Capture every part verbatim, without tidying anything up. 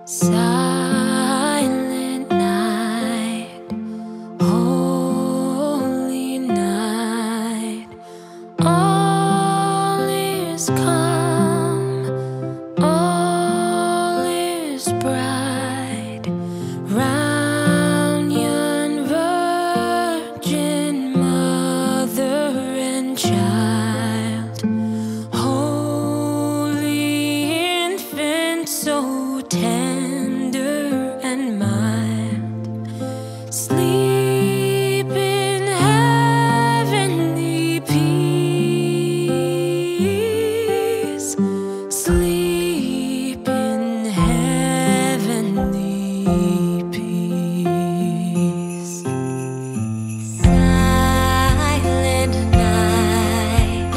Silent night, holy night, all is calm, all is bright, round yon virgin mother and child, holy infant, so tender and mild, sleep in heavenly peace, sleep in heavenly peace. Silent night,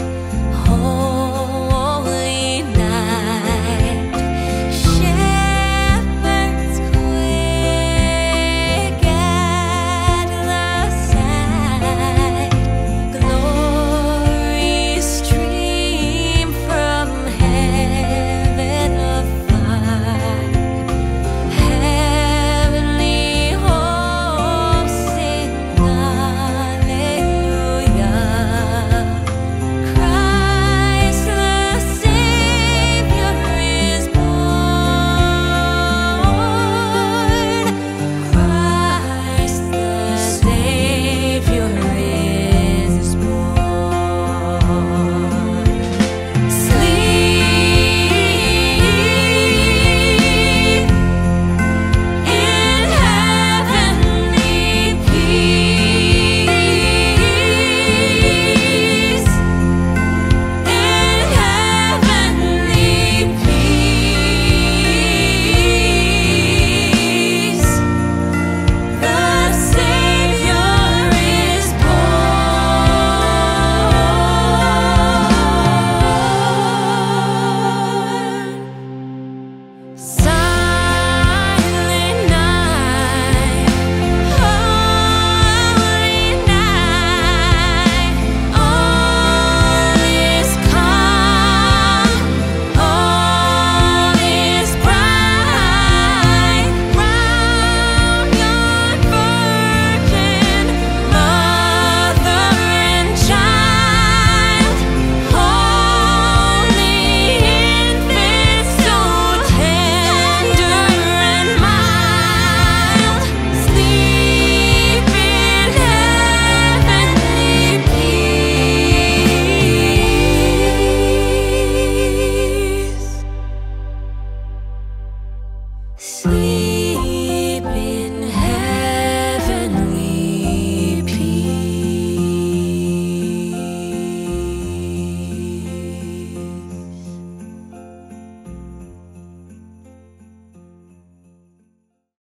holy night, shepherds quick at the sight, glory stream from heaven afar, heavenly hosts sing hallelujah. Christ the Savior is born. Christ the Savior is born. Sleep in heavenly peace, in heavenly peace. The Savior is born. Silent night, holy night, all is calm, all is bright, round yon virgin mother and child, holy infant, so tender and mild, sleep in heavenly peace. Sleep